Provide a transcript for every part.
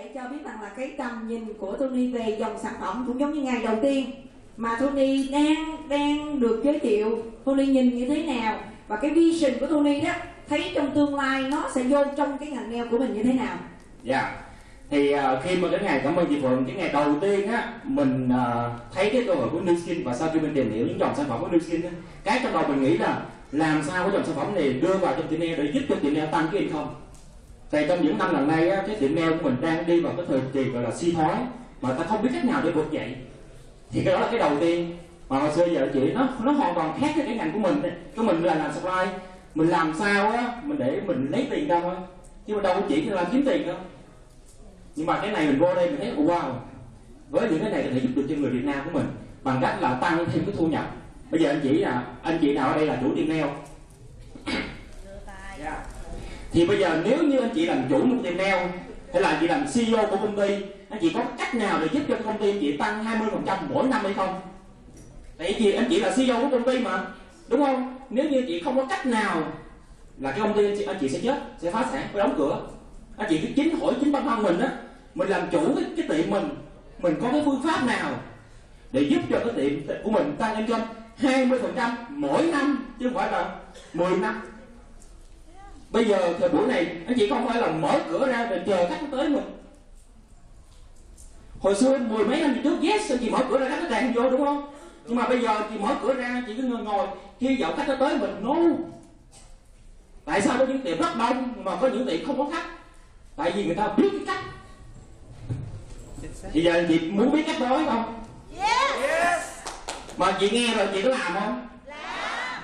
cho biết rằng là cái tầm nhìn của Tony về dòng sản phẩm cũng giống như ngày đầu tiên mà Tony đang được giới thiệu. Tony nhìn như thế nào và cái vision của Tony đó, thấy trong tương lai nó sẽ vô trong cái ngành nail của mình như thế nào? Dạ. Thì khi mà cái ngày cảm ơn chị Phượng, cái ngày đầu tiên á, mình thấy cái cơ hội của Nu Skin và sau khi mình tìm hiểu những dòng sản phẩm của Nu Skin á, cái trong đầu mình nghĩ là làm sao cái dòng sản phẩm này đưa vào trong tiệm nail để giúp cho tiệm nail tăng cái income. Thì trong những năm gần đây á, cái tiệm nail của mình đang đi vào cái thời kỳ gọi là suy thoái mà ta không biết cách nào để vượt dậy. Thì cái đó là cái đầu tiên mà hồi xưa giờ chị nó hoàn toàn khác với cái ngành của mình. Cái mình là làm supply, mình làm sao á mình để mình lấy tiền ra thôi, chứ mà đâu có chỉ là kiếm tiền đâu. Nhưng mà cái này mình vô đây mình thấy wow, với những cái này có thể giúp được cho người Việt Nam của mình bằng cách là tăng thêm cái thu nhập. Bây giờ anh chị nào ở đây là chủ tiệm nail? Yeah. Thì bây giờ nếu như anh chị làm chủ một tiệm nail hay là anh chị làm CEO của công ty, anh chị có cách nào để giúp cho công ty anh chị tăng 20% mỗi năm hay không? Tại vì anh chị là CEO của công ty mà, đúng không? Nếu như anh chị không có cách nào là cái công ty anh chị sẽ chết, sẽ phá sản, phải đóng cửa. Anh chị cứ hỏi chính bản thân mình á, mình làm chủ cái tiệm mình có cái phương pháp nào để giúp cho cái tiệm của mình tăng income 20% mỗi năm chứ không phải là 10 năm. Bây giờ thời buổi này anh chị không phải là mở cửa ra để chờ khách tới mình. Hồi xưa 10 mấy năm trước yes anh chị mở cửa ra khách nó tràn vô, đúng không? Nhưng mà bây giờ chị mở cửa ra chị cứ ngồi hy vọng khách nó tới mình. No. Tại sao có những tiệm rất đông mà có những tiệm không có khách? Tại vì người ta biết cái cách. Bây giờ chị muốn biết cách đó không? Yes. Mà chị nghe rồi chị có làm không? Làm.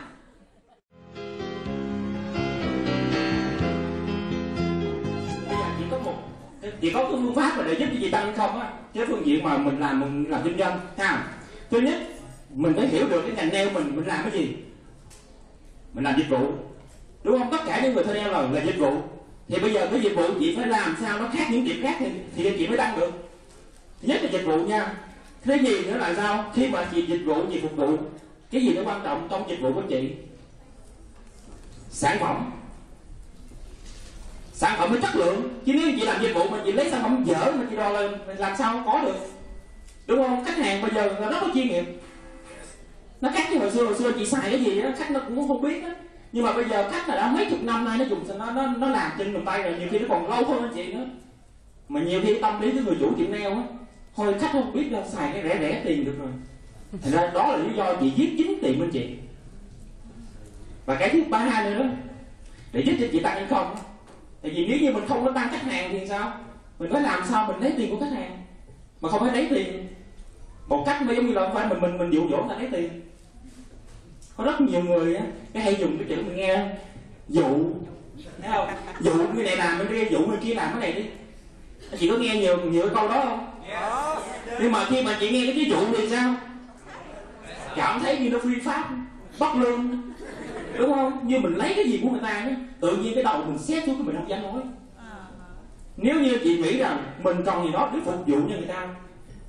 Bây giờ chị có cái phương pháp mà để giúp cho chị tăng không á, cái phương diện mà mình làm kinh doanh ha. Thứ nhất, mình phải hiểu được cái ngành nail mình làm cái gì. Mình làm dịch vụ, đúng không? Tất cả những người thuê nail là dịch vụ. Thì bây giờ cái dịch vụ chị phải làm sao nó khác những tiệm khác thì chị mới tăng được. Thứ nhất là dịch vụ nha. Thế gì nữa là sao? Khi mà chị dịch vụ, chị phục vụ, cái gì nó quan trọng trong dịch vụ của chị? Sản phẩm. Sản phẩm với chất lượng. Chứ nếu chị làm dịch vụ mà chị lấy sản phẩm dở mà chị đo lên, làm sao có được? Đúng không? Khách hàng bây giờ là rất có chuyên nghiệp. Nó khác với hồi xưa chị xài cái gì á, khách nó cũng không biết á. Nhưng mà bây giờ khách là đã mấy chục năm nay nó dùng nó làm trên bàn tay rồi, nhiều khi nó còn lâu hơn anh chị nữa. Mà nhiều khi tâm lý cái người chủ tiệm nail á, thôi khách không biết đâu, xài cái rẻ tiền được rồi. Thành ra đó là lý do chị giết chính tiệm anh chị. Và cái thứ ba nữa đó, để giúp cho chị tăng income. Tại vì nếu như mình không có tăng khách hàng thì sao? Mình phải làm sao mình lấy tiền của khách hàng mà không phải lấy tiền một cách mà giống như là không phải mình dụ dỗ người ta lấy tiền. Có rất nhiều người á, cái hay dùng cái chữ mình nghe dụ, thấy không? Dụ người này làm cái kia, dụ người kia làm cái này đi. Chị có nghe nhiều cái câu đó không? Nhưng mà khi mà chị nghe cái ví dụ thì sao? Cảm thấy như nó phi pháp, bất lương, đúng không? Như mình lấy cái gì của người ta á, tự nhiên cái đầu mình xét xuống cái mình không dám nói. Nếu như chị nghĩ rằng mình cần gì đó để phục vụ cho người ta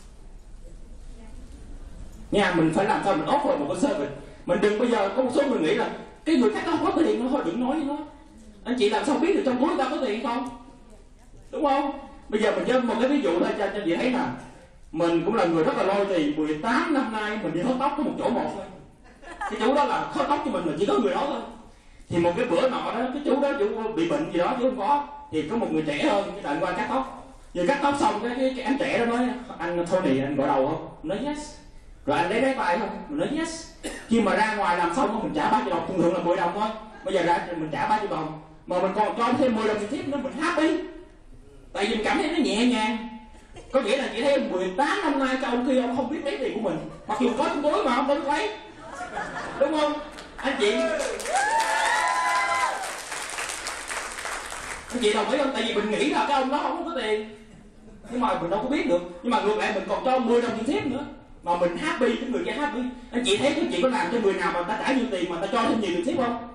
nha, mình phải làm sao mình offer một cái service. Mình đừng bây giờ có một số người nghĩ là cái người khách đó không có tiền, thôi đừng nói với nó. Anh chị làm sao biết được trong túi người ta có tiền không? Đúng không? Bây giờ mình cho một cái ví dụ thôi cho chị thấy là mình cũng là người rất là lôi tiền. 18 năm nay mình đi hớt tóc có một chỗ một thôi. Cái chú đó là hớt tóc cho mình là chỉ có người đó thôi. Thì một cái bữa nọ đó, cái chú đó chú bị bệnh gì đó chứ không có. Thì có một người trẻ hơn, cái đợi qua cắt tóc. Vừa cắt tóc xong cái anh trẻ đó nói anh Tony anh gọi đầu không? Nói yes. Rồi anh lấy đáy tay không? Mình nói yes. Khi mà ra ngoài làm xong mình trả 30 đồng, thường thường là 10 đồng thôi. Bây giờ ra mình trả 30 đồng mà mình còn cho thêm 10 đồng tiền tiếp nữa, mình happy. Tại vì mình cảm thấy nó nhẹ nhàng. Có nghĩa là chị thấy 18 năm nay cái ông kia ông không biết lấy tiền của mình, mặc dù có trong túi mà ông đâu biết lấy, đúng không anh chị? Anh chị đồng ý không? Tại vì mình nghĩ là cái ông đó không có tiền, nhưng mà mình đâu có biết được. Nhưng mà ngược lại mình còn cho 10 đồng tiền tiếp nữa mà mình happy, cái người kia happy. Anh chị thấy cái chị có làm cho người nào mà ta trả nhiều tiền mà ta cho thêm nhiều tiền tiếp không?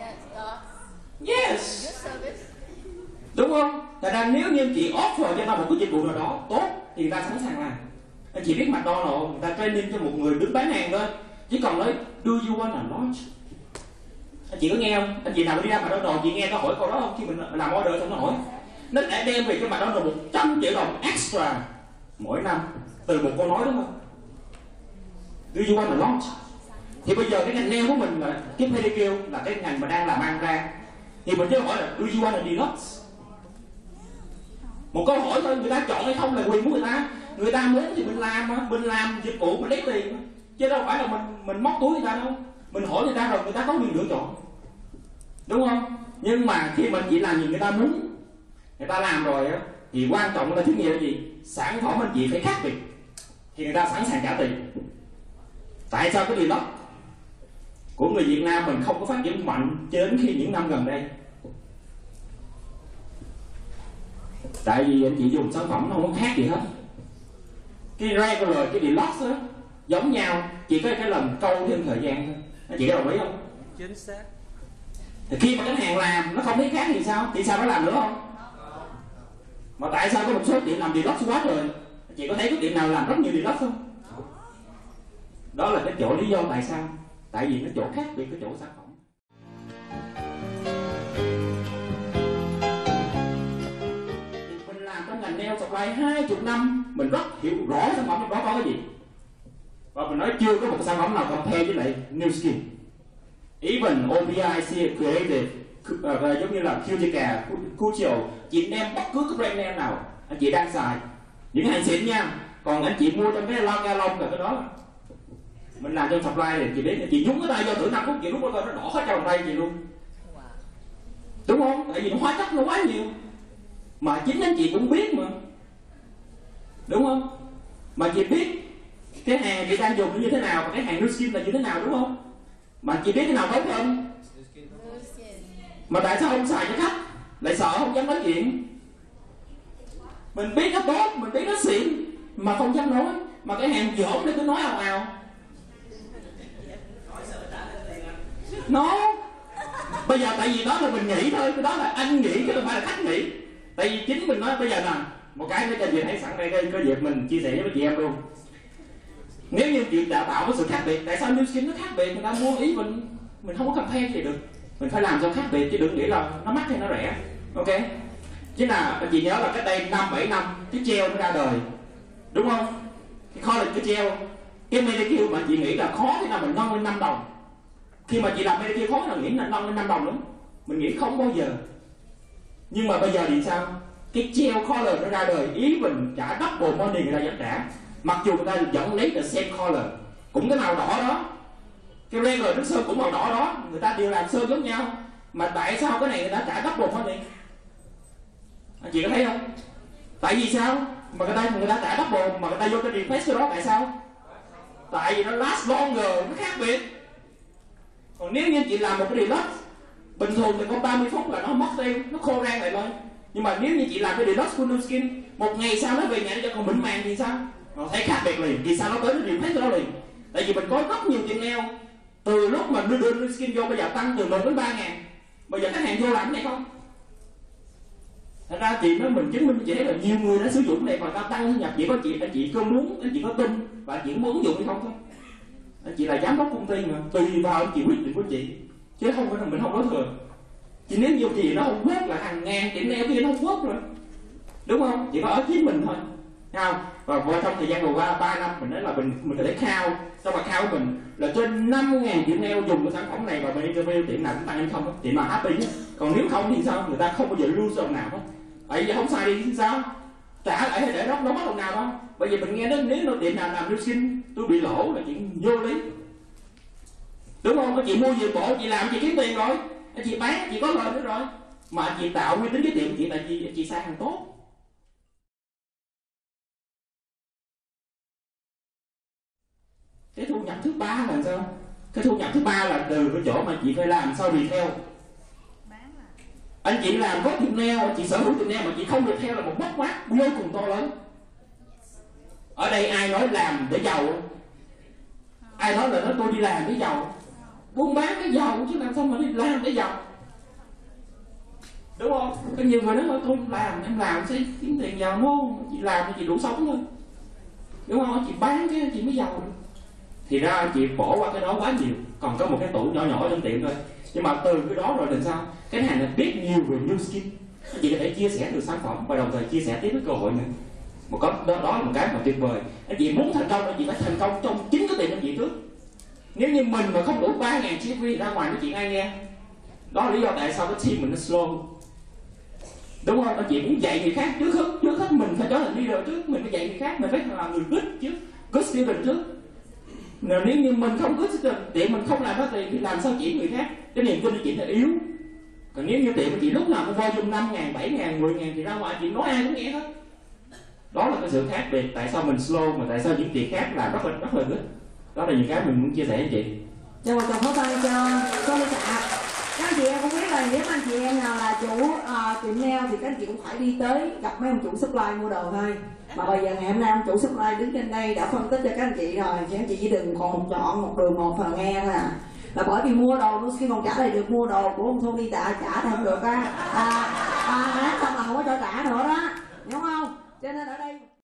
Yes. Đúng không? Thật ra nếu như chị offer cho ta một cái dịch vụ nào đó tốt thì người ta sẵn sàng làm. Anh chị biết McDonald's người ta training cho một người đứng bán hàng thôi, chỉ còn nói do you want a launch. Anh chị có nghe không? Anh chị nào đi ra McDonald's chị nghe nó hỏi câu đó không? Khi mình làm order xong nó hỏi nó đã đem về cho bà đó là 100 triệu đồng extra mỗi năm từ một câu nói, đúng không? Do you want a lot? Thì bây giờ cái ngành nail của mình là cái pedicure là cái ngành mà đang làm ăn ra, thì mình cứ hỏi là do you want a deluxe? Một câu hỏi thôi, người ta chọn hay không là quyền của người ta. Người ta muốn thì mình làm dịch vụ mình lấy tiền, chứ đâu phải là mình móc túi người ta đâu. Mình hỏi người ta rồi người ta có quyền lựa chọn, đúng không? Nhưng mà khi mình chỉ làm gì người ta muốn, người ta làm rồi á, thì quan trọng là thứ gì là gì? Sản phẩm anh chị phải khác biệt thì người ta sẵn sàng trả tiền. Tại sao cái điều đó của người Việt Nam mình không có phát triển mạnh cho đến khi những năm gần đây? Tại vì anh chị dùng sản phẩm nó không có khác gì hết. Cái regular, cái deluxe đó giống nhau, chỉ có cái lần câu thêm thời gian thôi. Anh chị có đồng ý không? Chính xác. Thì khi mà khách hàng làm nó không thấy khác thì sao? Thì sao nó làm nữa không? Mà tại sao có một số tiệm làm deluxe quá trời? Anh chị có thấy cái tiệm nào làm rất nhiều deluxe không? Đó là cái chỗ lý do tại sao. Tại vì nó chỗ khác biệt cái chỗ sản phẩm. Mình làm trong ngành nail supply 20 năm, mình rất hiểu rõ sản phẩm trong đó có cái gì. Và mình nói chưa có một sản phẩm nào compare với lại New Skin. Even OPIC Creative, giống như là Cutica, Cucio, chị đem bất cứ cái brand name nào anh chị đang xài, những hàng xịn nha. Còn anh chị mua trong cái lon galon là cái đó mình làm trong supply thì chị biết, chị nhúng cái tay vô thử 5 phút chị lúc đó coi nó đỏ hết trong tay chị luôn, đúng không? Tại vì nó hóa chất nó quá nhiều mà chính anh chị cũng biết mà, đúng không? Mà chị biết cái hàng chị đang dùng nó như thế nào và cái hàng New Skin là như thế nào, đúng không? Mà chị biết cái nào tốt hơn. Mà tại sao không xài cho khách, lại sợ không dám nói chuyện? Mình biết nó tốt, mình biết nó xịn mà không dám nói, mà cái hàng dởm để cứ nói ào ào. Nó bây giờ tại vì đó là mình nghĩ thôi, cái đó là anh nghĩ chứ không phải là khách nghĩ. Tại vì chính mình nói bây giờ nè, một cái nữa cho chị thấy sẵn đây có việc mình chia sẻ với chị em luôn. Nếu như chị đã tạo cái sự khác biệt, tại sao New Skin nó khác biệt? Người ta mua ý mình không có compare gì được, mình phải làm cho khác biệt chứ đừng nghĩ là nó mắc hay nó rẻ, ok? Chứ là chị nhớ là cách đây 5-7 năm cái gel nó ra đời, đúng không? Cái kho là cái gel, cái Medicure mà chị nghĩ là khó thế nào mình nâng lên 5 đồng. Khi mà chị làm Medicure khó là nghĩ là nâng lên 5 đồng đúng, mình nghĩ không bao giờ. Nhưng mà bây giờ thì sao? Cái gel color nó ra đời, ý mình trả double money người ta vẫn trả, mặc dù người ta vẫn lấy the same color, cũng cái màu đỏ đó, cái regular nước sơn cũng màu đỏ đó, người ta đều làm sơn giống nhau, mà tại sao cái này người ta trả double money? Anh chị có thấy không? Tại vì sao mà người ta trả double mà người ta vô cái request cái đó, tại sao? Tại vì nó last longer, nó khác biệt. Còn nếu như chị làm một cái deluxe bình thường thì có 30 phút là nó mất tiêu, nó khô rang lại thôi. Nhưng mà nếu như chị làm cái deluxe của New Skin, một ngày sau nó về nhà nó cho còn mịn màng thì sao? Nó thấy khác biệt liền, vì sao nó tới nó request cái đó liền? Tại vì mình có rất nhiều tiệm nail từ lúc mà đưa New Skin vô bây giờ tăng từ 1 đến 3 ngàn. Bây giờ khách hàng vô làm cái này không? Thật ra chị nói mình chứng minh chị thấy là nhiều người đã sử dụng cái này và ta tăng thu nhập. Chỉ có anh chị có muốn, anh chị có tin và anh chị muốn ứng dụng hay không thôi. Anh chị là giám đốc công ty mà, tùy vào anh chị quyết định của chị, chứ không phải là mình không nói thừa. Chỉ nếu nhiều gì nó không quét là hàng ngàn tiệm nail kia nó không quét rồi, đúng không? Chỉ có ở chính mình thôi, không? Và trong thời gian vừa qua 3 năm mình nói là mình có thể khao, trong mà khao của mình là trên 5.000 tiệm nail dùng cái sản phẩm này và mình interview tiệm nào cũng tăng hay không, tiệm nào happy. Còn nếu không thì sao? Người ta không bao giờ lose đồng nào hết. Tại vì không xài đi thì sao? Trả lại hay để đó nó mất đồng nào đâu. Bởi vì mình nghe nói nếu nó tiệm nào làm New Skin tôi bị lỗ là chuyện vô lý, đúng không? Các chị mua dịch vụ chị làm chị kiếm tiền rồi, chị bán chị có lời nữa rồi, mà chị tạo uy tín cái tiệm chị tại vì chị xài hàng tốt. Cái thu nhập thứ ba là sao? Cái thu nhập thứ ba là từ cái chỗ mà chị phải làm sau retail. Anh chị làm có tiệm nail, anh chị sở hữu tiệm nail mà chị không được theo là một mất mát vô cùng to lớn. Ở đây ai nói làm để giàu? Ai nói là tôi đi làm để giàu? Buôn bán để giàu chứ làm sao mà đi làm để giàu, đúng không? Có nhiều người nói tôi làm, em làm sẽ kiếm tiền giàu, không? Chị làm thì chị đủ sống thôi, đúng không? Chị bán cái chị mới giàu. Thì ra anh chị bỏ qua cái đó quá nhiều, còn có một cái tủ nhỏ nhỏ trong tiệm thôi. Nhưng mà từ cái đó rồi thì sao? Cái hàng này biết nhiều về New Skin, anh chị có thể chia sẻ được sản phẩm và đồng thời chia sẻ tiếp với cơ hội nữa. Đó là một cái mà tuyệt vời. Anh chị muốn thành công, anh chị phải thành công trong chính cái tiệm anh chị trước. Nếu như mình mà không đủ 3.000 GV ra ngoài, cái chuyện ai nghe. Đó là lý do tại sao cái team mình nó slow. Đúng không? Anh chị muốn dạy người khác trước hết mình phải trở thành leader trước, mình phải dạy người khác, mình phải làm người good trước, good student trước. Nếu như mình không good student, tiệm mình không làm hết thì làm sao chỉ người khác? Cái niềm tin của chị là yếu. Còn nếu như tiệm chị lúc nào cũng volume 5.000, 7.000, 10.000 thì ra ngoài chị nói ai cũng nghe hết. Đó là cái sự khác biệt. Tại sao mình slow mà tại sao những tiệm khác làm rất là good. Đó là những cái mình muốn chia sẻ với chị. Cho một tràng pháo tay cho Lê Tạ. Các anh chị em cũng biết là nếu anh chị em nào là chủ tiệm nail thì các anh chị cũng phải đi tới gặp mấy ông chủ supply mua đồ thôi. Mà bây giờ ngày hôm nay ông chủ supply đứng trên đây đã phân tích cho các anh chị rồi, thì các anh chị chỉ đừng còn một chọn một đường một phần nghe thôi à. Là bởi vì mua đồ Nuski còn trả lại được, mua đồ của ông Tony Tạ trả thì không được á. Bán xong là không có cho trả nữa đó, đúng không? Cho nên ở đây